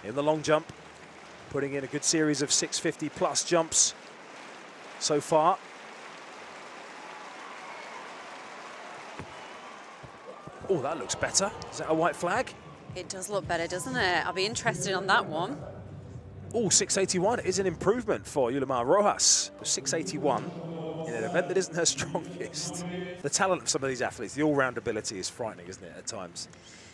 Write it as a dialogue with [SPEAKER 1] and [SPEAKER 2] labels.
[SPEAKER 1] in the long jump, putting in a good series of 650 plus jumps so far. Oh, that looks better. Is that a white flag?
[SPEAKER 2] It does look better, doesn't it? I'll be interested on that one.
[SPEAKER 1] Oh, 681 is an improvement for Yulimar Rojas. 681 in an event that isn't her strongest. The talent of some of these athletes, the all-round ability is frightening, isn't it, at times?